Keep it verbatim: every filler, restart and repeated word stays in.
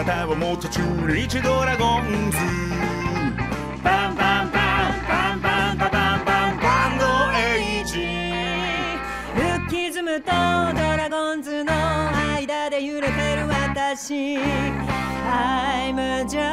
たはもっと中日ドラゴンズバンバンバンバンバンバンバンバンバンドエイジルッキズムとドラゴンズの間で揺れてる私 I'm just